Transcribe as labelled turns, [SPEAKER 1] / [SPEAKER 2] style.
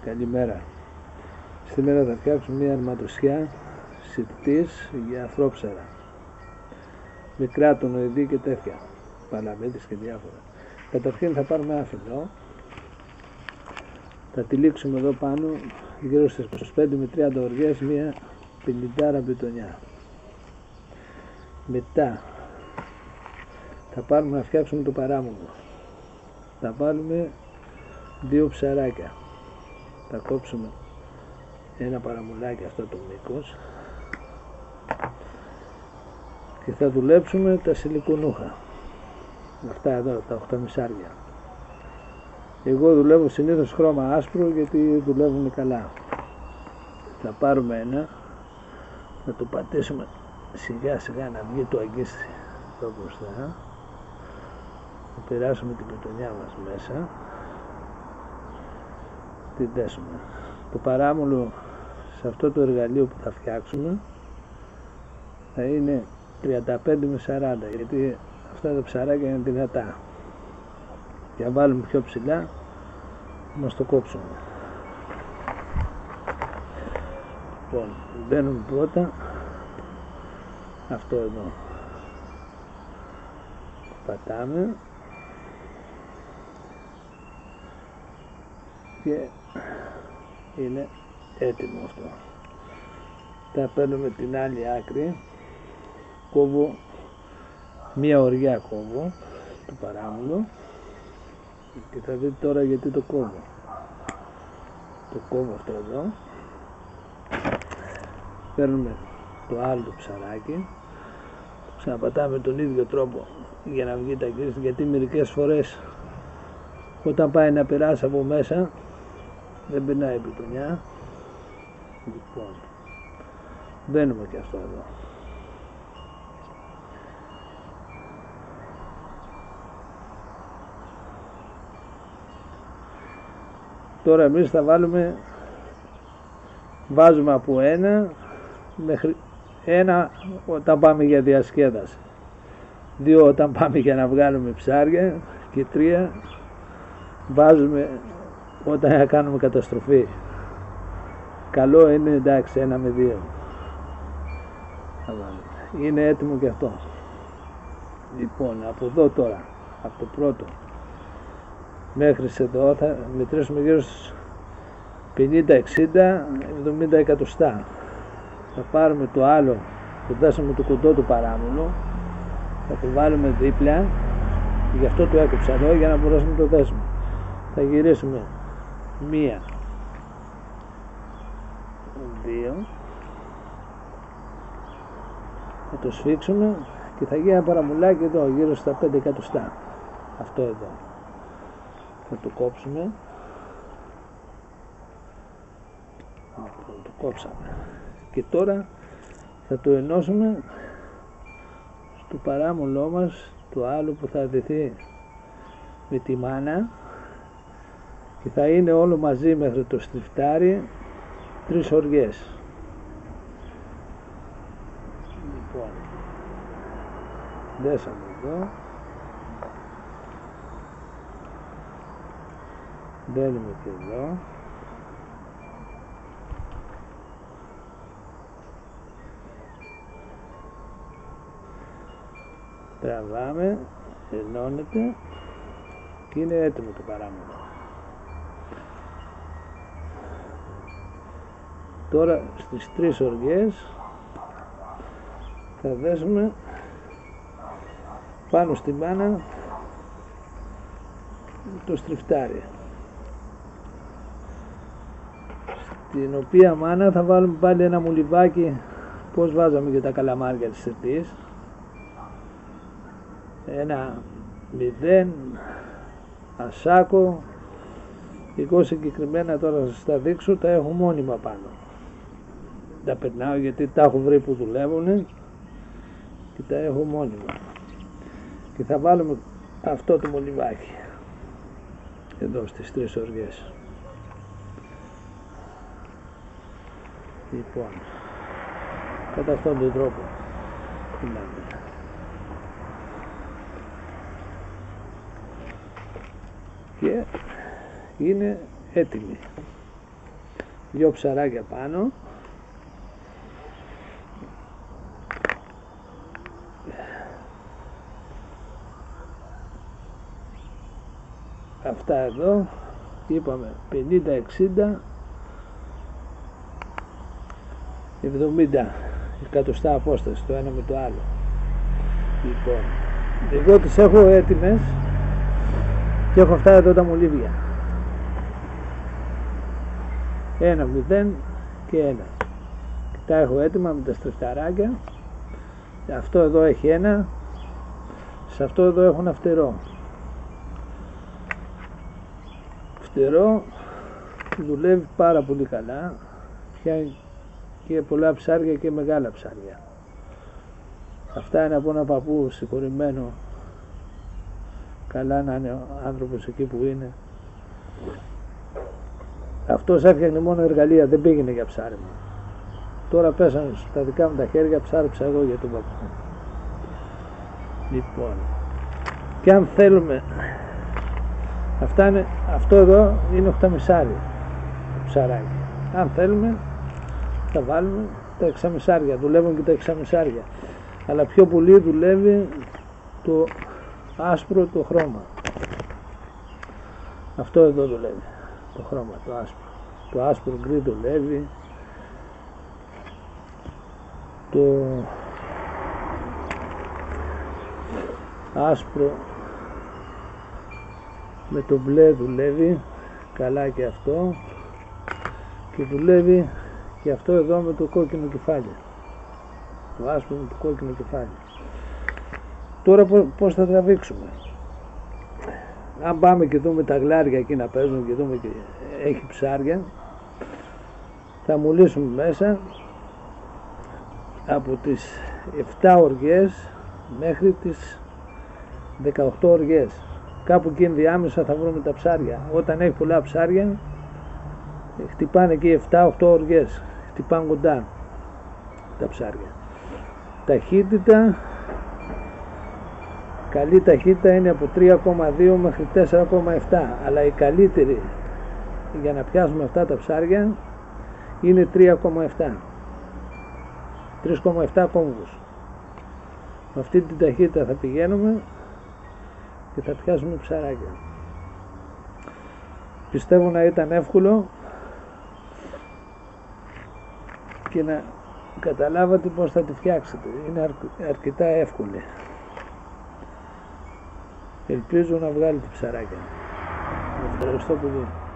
[SPEAKER 1] Καλημέρα. Σήμερα θα φτιάξουμε μια αρματοσιά σιτής για αφρόψαρα. Μικρά τονοειδή και τέτοια. Παλαμίτες και διάφορα. Καταρχήν θα πάρουμε ένα φυλλό. Θα τυλίξουμε εδώ πάνω γύρω στις 25 με 30 οργές μια 50 μπιτονιά. Μετά θα πάρουμε να φτιάξουμε το παράμονο. Θα βάλουμε 2 ψαράκια. Θα κόψουμε ένα παραμουλάκι αυτό το μήκος και θα δουλέψουμε τα σιλικονούχα, αυτά εδώ τα 8 μισάρια. Εγώ δουλεύω συνήθως χρώμα άσπρο γιατί δουλεύουν καλά. Θα πάρουμε ένα, θα το πατήσουμε σιγά σιγά να βγει το αγκίστη εδώ μπροστά, θα περάσουμε την πιτονιά μας μέσα, την δέσουμε. Το παράμολο σε αυτό το εργαλείο που θα φτιάξουμε θα είναι 35 με 40, γιατί αυτά τα ψαράκια είναι δυνατά. Για να βάλουμε πιο ψηλά θα μας το κόψουμε. Λοιπόν, μπαίνουμε πρώτα αυτό εδώ, πατάμε και είναι έτοιμο αυτό. Θα παίρνουμε την άλλη άκρη, κόβω μία οριά, κόβω το παράμολο και θα δείτε τώρα γιατί το κόβω. Το κόβω αυτό εδώ, παίρνουμε το άλλο το ψαράκι, το ξαναπατάμε τον ίδιο τρόπο για να βγει τα γκρίστη, γιατί μερικές φορές όταν πάει να περάσει από μέσα δεν περνάει η πιτονιά. Λοιπόν, μπαίνουμε και αυτό εδώ. Τώρα εμείς θα βάζουμε από 1 μέχρι 1 όταν πάμε για διασκέδαση, 2 όταν πάμε για να βγάλουμε ψάρια και 3 βάζουμε όταν κάνουμε καταστροφή. Καλό είναι εντάξει 1 με 2. Είναι έτοιμο και αυτό. Λοιπόν, από εδώ τώρα, από το πρώτο μέχρι εδώ θα μετρήσουμε γύρω στις 50, 60, 70 εκατοστά. Θα πάρουμε το άλλο, το δέσαμε το κοντό του παράμονο, θα το βάλουμε δίπλα, γι' αυτό το έκοψα εδώ για να μπορέσουμε να το δέσουμε. Θα γυρίσουμε 1, 2, θα το σφίξουμε και θα γίνει ένα παραμουλάκι εδώ γύρω στα 5 εκατοστά. Αυτό εδώ θα το κόψουμε. Το κόψαμε και τώρα θα το ενώσουμε στο παράμολό μας, το άλλο που θα δεθεί με τη μάνα, και θα είναι όλο μαζί μέχρι το στριφτάρι 3 οργές. Λοιπόν, δέσαμε εδώ, μπαίνουμε και εδώ, τραβάμε, ενώνεται και είναι έτοιμο το παράμονο. Τώρα στις 3 οργές θα δέσουμε πάνω στη μάνα το στριφτάρι, στην οποία μάνα θα βάλουμε πάλι ένα μουλιβάκι, πως βάζαμε και τα καλαμάρια της σετής, ένα 0, ασάκο. Εγώ συγκεκριμένα τώρα θα σας τα δείξω, τα έχω μόνιμα πάνω. Τα περνάω γιατί τα έχω βρει που δουλεύουν και τα έχω μόνιμα. Και θα βάλουμε αυτό το μολυβάκι εδώ στις 3 οργές. Λοιπόν, κατά αυτόν τον τρόπο και είναι έτοιμη. 2 ψαράκια πάνω. Αυτά εδώ είπαμε 50-60 70 εκατοστά απόσταση το ένα με το άλλο. Λοιπόν, εγώ τις έχω έτοιμες και έχω αυτά εδώ τα μολύβια 1, 0 και 1 και τα έχω έτοιμα με τα στριφταράκια. Αυτό εδώ έχει ένα, σε αυτό εδώ έχω ένα φτερό. Φτερό δουλεύει πάρα πολύ καλά, πιάνει και πολλά ψάρια και μεγάλα ψάρια. Αυτά είναι από ένα παππού συγχωρημένο, καλά να είναι ο άνθρωπος εκεί που είναι. Αυτός έφτιαχνε μόνο εργαλεία, δεν πήγαινε για ψάρεμα. Τώρα πέσανε στα δικά μου τα χέρια, ψάρεψα εγώ για τον παππού. Λοιπόν, και αν θέλουμε, αυτό εδώ είναι 8 μισάρια ψαράκι. Αν θέλουμε θα βάλουμε τα 6 μισάρια, δουλεύουν και τα 6 μισάρια. Αλλά πιο πολύ δουλεύει το άσπρο το χρώμα. Αυτό εδώ δουλεύει, το χρώμα, το άσπρο. Το άσπρο γκρι δουλεύει, το άσπρο με το μπλε δουλεύει καλά και αυτό, και δουλεύει και αυτό εδώ με το κόκκινο κεφάλι, το άσπρο με το κόκκινο κεφάλι. Τώρα πώς θα τραβήξουμε? Αν πάμε και δούμε τα γλάρια εκεί να παίζουν και δούμε και έχει ψάρια, θα μουλήσουμε μέσα από τις 7 οργές μέχρι τις 18 οργές. Κάπου εκεί ενδιάμεσα θα βρούμε τα ψάρια. Όταν έχει πολλά ψάρια χτυπάνε εκεί 7-8 οργές, χτυπάνε κοντά τα ψάρια. Ταχύτητα, καλή ταχύτητα είναι από 3,2 μέχρι 4,7, αλλά η καλύτερη για να πιάσουμε αυτά τα ψάρια είναι 3,7 κόμβους. Με αυτή την ταχύτητα θα πηγαίνουμε και θα πιάσουμε ψαράκια. Πιστεύω να ήταν εύκολο και να καταλάβατε πώς θα τη φτιάξετε. Είναι αρκετά εύκολη. Ελπίζω να βγάλετε ψαράκια. Ευχαριστώ πολύ.